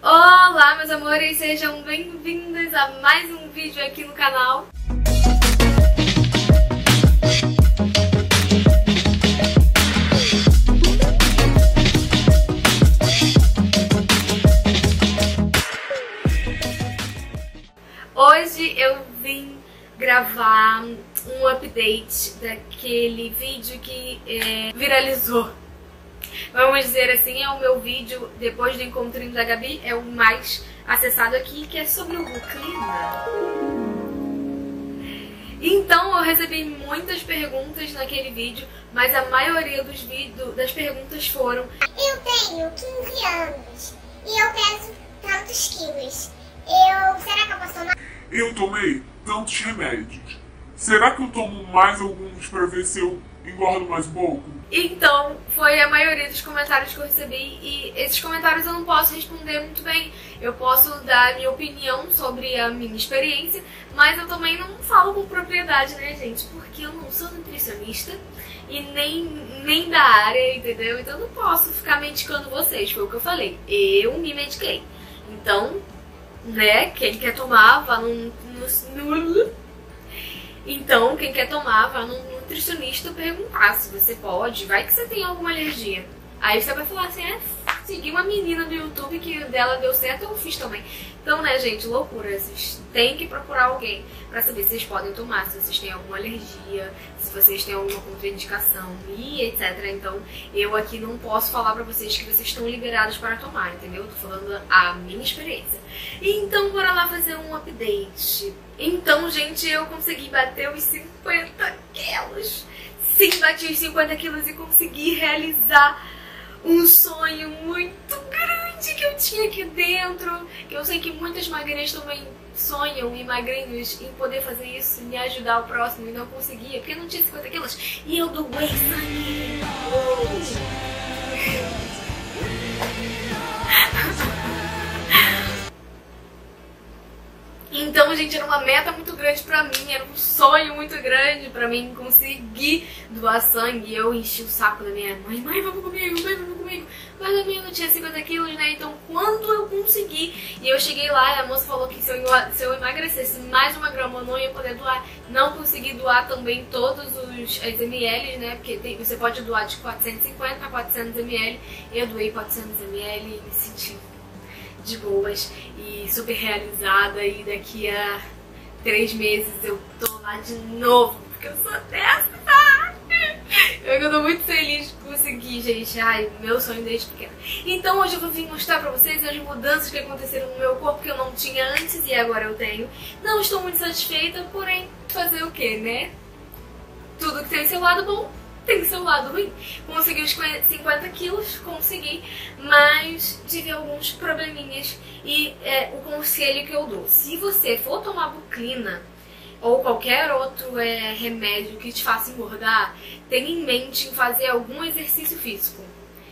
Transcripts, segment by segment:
Olá, meus amores, sejam bem-vindos a mais um vídeo aqui no canal. Hoje eu vim gravar um update daquele vídeo que viralizou. Vamos dizer assim, é o meu vídeo depois do encontrinho da Gabi, é o mais acessado aqui, que é sobre o Buclina. Então eu recebi muitas perguntas naquele vídeo, mas a maioria das perguntas foram: eu tenho 15 anos e eu peso tantos quilos. Será que eu posso tomar? Eu tomei tantos remédios. Será que eu tomo mais alguns para ver se eu engordo mais um pouco? Então, foi a maioria dos comentários que eu recebi e esses comentários eu não posso responder muito bem. Eu posso dar a minha opinião sobre a minha experiência, mas eu também não falo com propriedade, né, gente? Porque eu não sou nutricionista e nem da área, entendeu? Então eu não posso ficar medicando vocês, foi o que eu falei. Eu me mediquei. Então, né, quem quer tomar, vá Então, quem quer tomar, vá no nutricionista perguntar se você pode. Vai que você tem alguma alergia. Aí você vai falar assim, segui uma menina do YouTube que dela deu certo, eu fiz também. Então, né, gente, loucura. Vocês têm que procurar alguém pra saber se vocês podem tomar, se vocês têm alguma alergia, se vocês têm alguma contraindicação e etc. Então, eu aqui não posso falar pra vocês que vocês estão liberados para tomar, entendeu? Tô falando a minha experiência. Então, bora lá fazer um update. Então, gente, eu consegui bater os 50 quilos. Sim, bati os 50 quilos e consegui realizar um sonho muito grande que eu tinha aqui dentro. Que eu sei que muitas magrinhas também sonham e magrinhos em poder fazer isso, me ajudar o próximo, e não conseguia, porque eu não tinha 50 quilos. E eu doei sangue. Então, gente, era uma meta muito grande pra mim, era um sonho muito grande pra mim conseguir doar sangue. E eu enchi o saco da minha mãe: mãe, vamos comigo, mãe, vamos comigo. Mas a minha não tinha 50 quilos, né? Então, quando eu consegui, e eu cheguei lá e a moça falou que se eu emagrecesse mais uma grama eu não ia poder doar. Não consegui doar também todos os ml, né? Porque você pode doar de 450 a 400 ml. Eu doei 400 ml e me senti de boas e super realizada, e daqui a 3 meses eu tô lá de novo, porque eu sou dessa. Eu tô muito feliz de conseguir, gente. Ai, meu sonho desde pequena. Então hoje eu vou vir mostrar pra vocês as mudanças que aconteceram no meu corpo que eu não tinha antes e agora eu tenho. Não estou muito satisfeita, porém, fazer o que, né? Tudo que tem seu lado bom tem seu lado ruim. Consegui os 50 quilos, consegui, mas tive alguns probleminhas. E o conselho que eu dou: se você for tomar Buclina ou qualquer outro remédio que te faça engordar, tenha em mente em fazer algum exercício físico.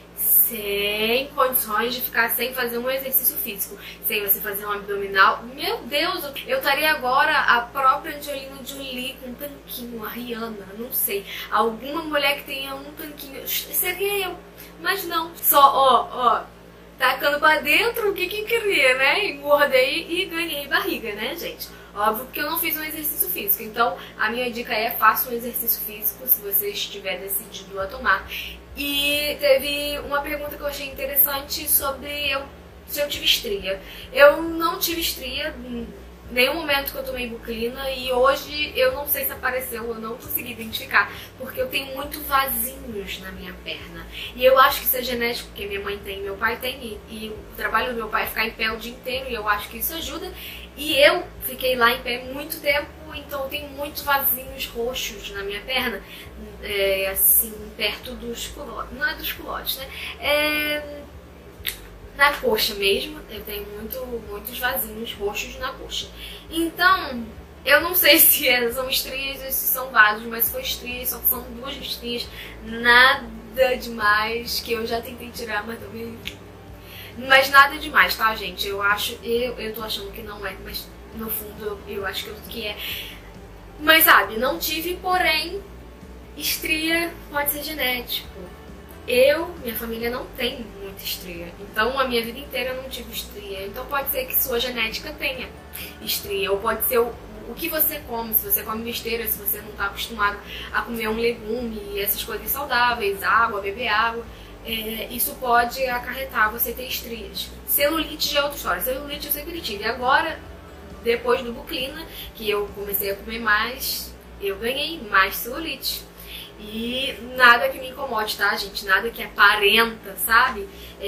Sem condições de ficar sem fazer um exercício físico, sem você fazer um abdominal. Meu Deus, eu estaria agora a própria Angelina Jolie com um tanquinho, a Rihanna, não sei. Alguma mulher que tenha um tanquinho, seria eu. Mas não, só, tacando pra dentro o que queria, né? Engordei e ganhei barriga, né, gente? Óbvio que eu não fiz um exercício físico, então a minha dica é: faça um exercício físico se você estiver decidido a tomar. E teve uma pergunta que eu achei interessante sobre se eu tive estria. Eu não tive estria em nenhum momento que eu tomei Buclina, e hoje eu não sei se apareceu, eu não consegui identificar, porque eu tenho muito vasinhos na minha perna. E eu acho que isso é genético, porque minha mãe tem, meu pai tem, e o trabalho do meu pai é ficar em pé o dia inteiro, e eu acho que isso ajuda. E eu fiquei lá em pé muito tempo, então eu tenho muitos vasinhos roxos na minha perna, assim, perto dos culotes, não é dos culotes, né? Na coxa mesmo, eu tenho muitos vasinhos roxos na coxa. Então, eu não sei se são estrias ou se são vasos, mas se for estrias, só são 2 estrias, nada demais, que eu já tentei tirar, mas também... Mas nada demais, tá, gente? Eu tô achando que não é, mas no fundo eu acho que é. Mas sabe, não tive, porém, estria pode ser genético. minha família não tem muita estria, então a minha vida inteira eu não tive estria, então pode ser que sua genética tenha estria, ou pode ser o que você come, se você come besteira, se você não está acostumado a comer um legume e essas coisas saudáveis, água, beber água, isso pode acarretar você ter estrias. Celulite já é outra história, celulite eu sempre tive, agora, depois do Buclina, que eu comecei a comer mais, eu ganhei mais celulite. E nada que me incomode, tá, gente? Nada que aparenta, sabe?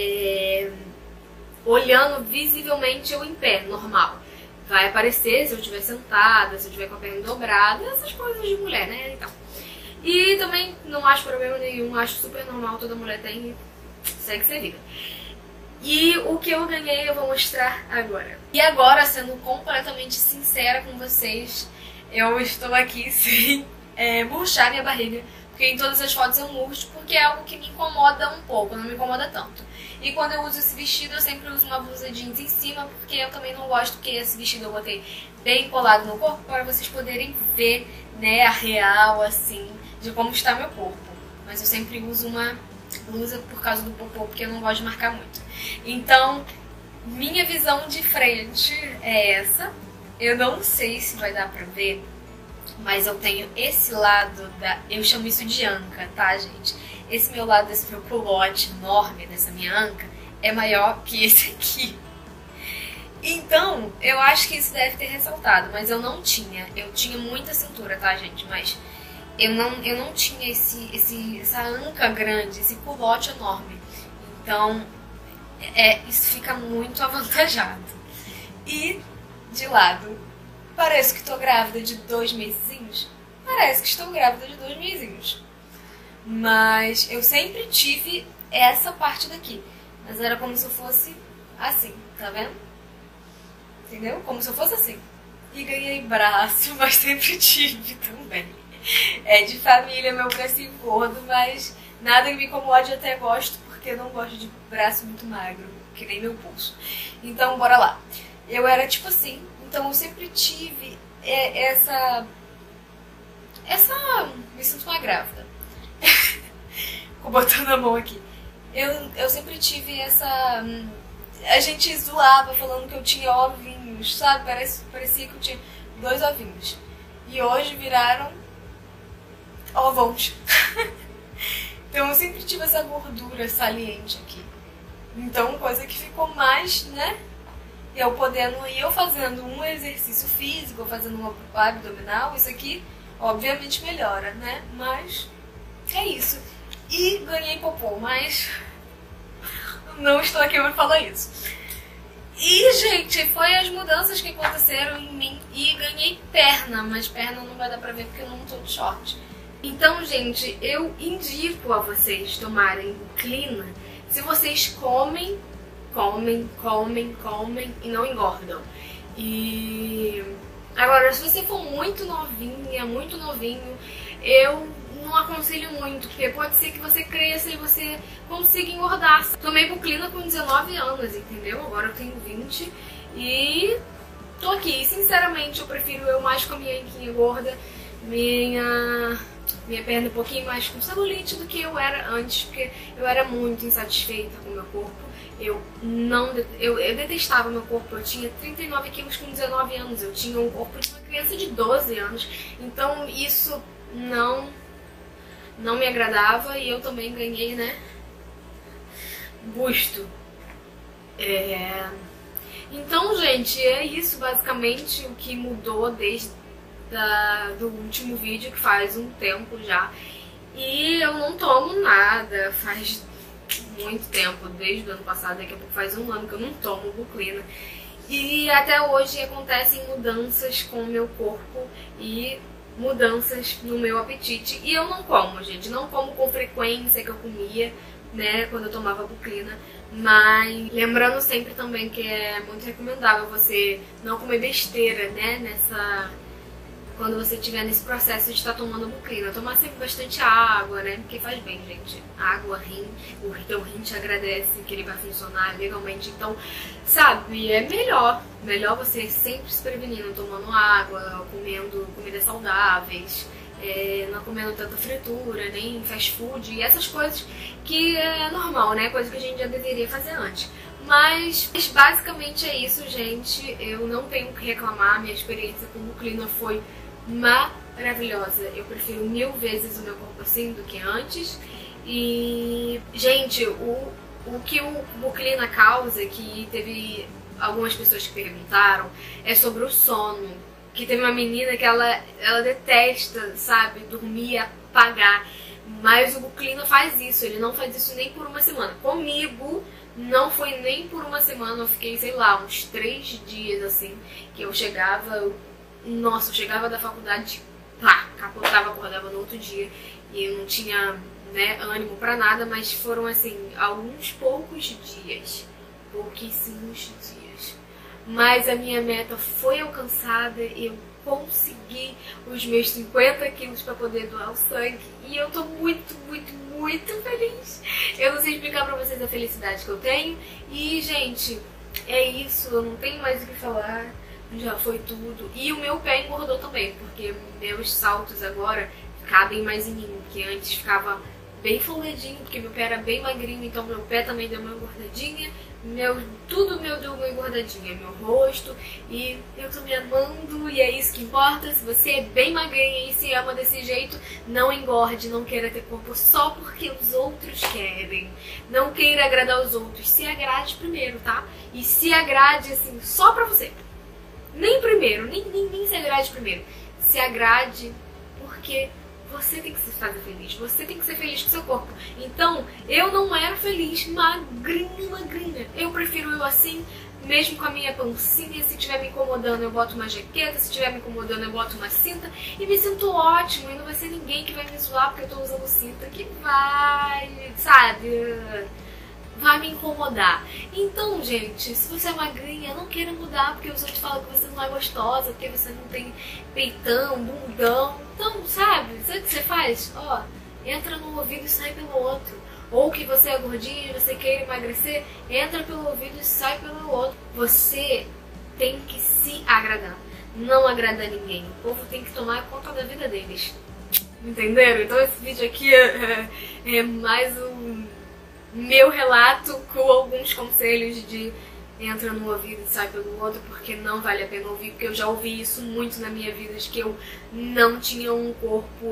Olhando visivelmente eu em pé, normal. Vai aparecer se eu estiver sentada, se eu estiver com a perna dobrada, essas coisas de mulher, né? Então. E também não acho problema nenhum, acho super normal, toda mulher tem, segue ser vida. E o que eu ganhei eu vou mostrar agora. E agora, sendo completamente sincera com vocês, eu estou aqui sem murchar minha barriga, porque em todas as fotos eu murcho, porque é algo que me incomoda um pouco, não me incomoda tanto. E quando eu uso esse vestido, eu sempre uso uma blusa jeans em cima, porque eu também não gosto que esse vestido eu botei bem colado no corpo, para vocês poderem ver, né, a real, assim, de como está meu corpo. Mas eu sempre uso uma blusa por causa do popô, porque eu não gosto de marcar muito. Então, minha visão de frente é essa. Eu não sei se vai dar pra ver, mas eu tenho esse lado eu chamo isso de anca, tá, gente? Esse meu lado, desse meu culote enorme, dessa minha anca, é maior que esse aqui. Então, eu acho que isso deve ter ressaltado, mas eu não tinha. Eu tinha muita cintura, tá, gente? Mas eu não tinha essa anca grande, esse culote enorme. Então, isso fica muito avantajado. E, de lado, parece que estou grávida de 2 mesezinhos. Parece que estou grávida de 2 mesezinhos. Mas eu sempre tive essa parte daqui. Mas era como se eu fosse assim, tá vendo? Entendeu? Como se eu fosse assim. E ganhei braço, mas sempre tive também. É de família, meu bracinho gordo, mas nada que me incomode, eu até gosto, porque eu não gosto de braço muito magro, que nem meu pulso. Então, bora lá. Eu era tipo assim, então eu sempre tive me sinto uma grávida. Vou botando a mão aqui. Eu sempre tive essa... A gente zoava falando que eu tinha ovinhos, sabe? Parecia que eu tinha 2 ovinhos. E hoje viraram ovos. Então eu sempre tive essa gordura saliente aqui. Então, coisa que ficou mais, né? Eu fazendo um exercício físico, fazendo uma abdominal, isso aqui obviamente melhora, né? Mas é isso. E ganhei popô, mas não estou aqui para falar isso. E, gente, foi as mudanças que aconteceram em mim. E ganhei perna, mas perna não vai dar pra ver porque eu não tô de short. Então, gente, eu indico a vocês tomarem Buclina se vocês comem e não engordam. E agora, se você for muito novinha, muito novinho, eu não aconselho muito, porque pode ser que você cresça e você consiga engordar. Tomei Buclina com 19 anos, entendeu? Agora eu tenho 20 e tô aqui. E, sinceramente, eu prefiro eu mais com a minha anquinha gorda, minha perna um pouquinho mais com celulite do que eu era antes, porque eu era muito insatisfeita com o meu corpo. Eu detestava meu corpo. Eu tinha 39 quilos com 19 anos. Eu tinha um corpo de uma criança de 12 anos. Então isso não me agradava. E eu também ganhei, né, busto. Então, gente, é isso basicamente o que mudou desde do último vídeo, que faz um tempo já. E eu não tomo nada faz muito tempo, desde o ano passado, daqui a pouco faz 1 ano que eu não tomo Buclina. E até hoje acontecem mudanças com o meu corpo e mudanças no meu apetite. E eu não como, gente, não como com frequência que eu comia, né, quando eu tomava Buclina. Mas lembrando sempre também que é muito recomendável você não comer besteira, né, quando você estiver nesse processo de estar tomando Buclina. Tomar sempre bastante água, né? Porque faz bem, gente. Água, rim, o teu rim te agradece que ele vai funcionar legalmente. Então, sabe, é melhor você sempre se prevenindo, tomando água, comendo comidas saudáveis, não comendo tanta fritura, nem fast food e essas coisas que é normal, né? Coisa que a gente já deveria fazer antes. Mas basicamente é isso, gente. Eu não tenho o que reclamar. Minha experiência com o Buclina foi maravilhosa. Eu prefiro 1000 vezes o meu corpo assim do que antes. E, gente, o que o Buclina causa, que teve algumas pessoas que perguntaram, é sobre o sono. Que teve uma menina que ela detesta, sabe, dormir e apagar. Mas o Buclina faz isso, ele não faz isso nem por uma semana. Comigo, não foi nem por uma semana, eu fiquei, sei lá, uns 3 dias, assim, que eu chegava... Nossa, eu chegava da faculdade, pá, capotava, acordava no outro dia. E eu não tinha, né, ânimo pra nada, mas foram, assim, alguns poucos dias. Pouquíssimos dias. Mas a minha meta foi alcançada, eu consegui os meus 50 quilos para poder doar o sangue e eu tô muito, muito, muito feliz. Eu não sei explicar pra vocês a felicidade que eu tenho e, gente, é isso, eu não tenho mais o que falar, já foi tudo. E o meu pé engordou também, porque meus saltos agora cabem mais em mim, que antes ficava bem folgadinho, porque meu pé era bem magrinho, então meu pé também deu uma engordadinha. Tudo meu deu uma engordadinha, meu rosto, e eu tô me amando e é isso que importa. Se você é bem magrinha e se ama desse jeito, não engorde, não queira ter corpo só porque os outros querem. Não queira agradar os outros, se agrade primeiro, tá? E se agrade assim, só pra você. Nem primeiro, nem se agrade primeiro. Se agrade porque você tem que se fazer feliz, você tem que ser feliz com seu corpo. Então, eu não era feliz magrinha. Eu prefiro eu assim, mesmo com a minha pancinha. Se estiver me incomodando, eu boto uma jaqueta. Se estiver me incomodando, eu boto uma cinta. E me sinto ótimo. E não vai ser ninguém que vai me zoar porque eu tô usando cinta. Que vai, sabe, vai me incomodar. Então, gente, se você é magrinha, não queira mudar porque os outros falam que você não é gostosa, porque você não tem peitão, bundão. Então, sabe o que você faz? Ó, entra num ouvido e sai pelo outro. Ou que você é gordinha e você queira emagrecer, entra pelo ouvido e sai pelo outro. Você tem que se agradar, não agradar ninguém. O povo tem que tomar conta da vida deles. Entenderam? Então esse vídeo aqui é mais um meu relato com alguns conselhos de entra no ouvido e sai pelo outro, porque não vale a pena ouvir, porque eu já ouvi isso muito na minha vida, de que eu não tinha um corpo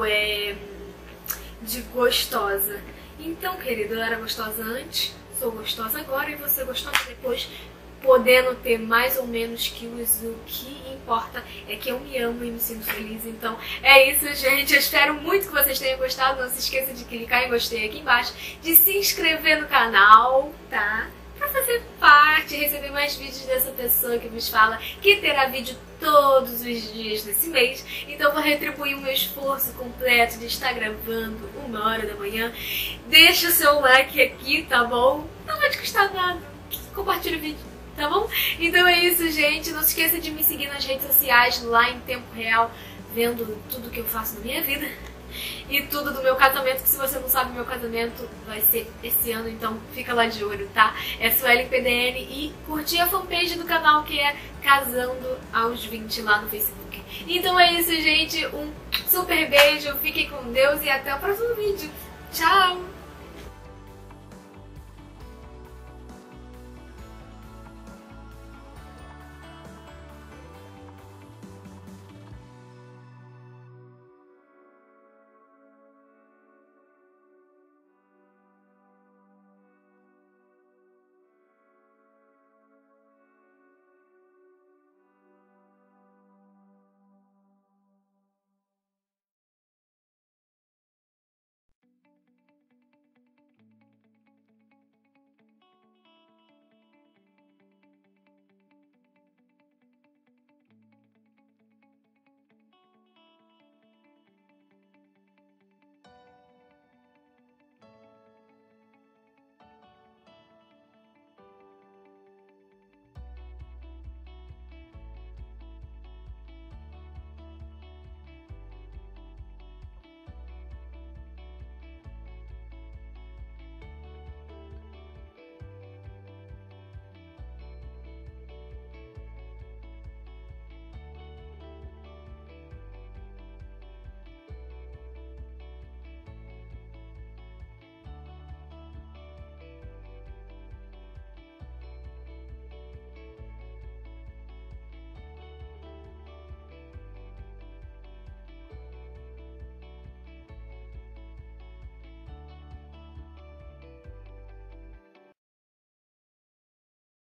de gostosa. Então, querida, eu era gostosa antes, sou gostosa agora e você gostosa depois, podendo ter mais ou menos quilos. O que importa é que eu me amo e me sinto feliz. Então é isso, gente. Eu espero muito que vocês tenham gostado. Não se esqueça de clicar em gostei aqui embaixo, de se inscrever no canal, tá? Pra fazer parte, receber mais vídeos dessa pessoa que vos fala, que terá vídeo todos os dias desse mês. Então vou retribuir o meu esforço completo de estar gravando 1h da manhã. Deixa o seu like aqui, tá bom? Não vai te custar nada. Compartilha o vídeo, tá bom? Então é isso, gente. Não se esqueça de me seguir nas redes sociais, lá em tempo real, vendo tudo que eu faço na minha vida. E tudo do meu casamento, que se você não sabe, meu casamento vai ser esse ano, então fica lá de olho, tá? É Suelen PDN e curtir a fanpage do canal, que é Casando aos 20 lá no Facebook. Então é isso, gente. Um super beijo, fiquem com Deus e até o próximo vídeo. Tchau!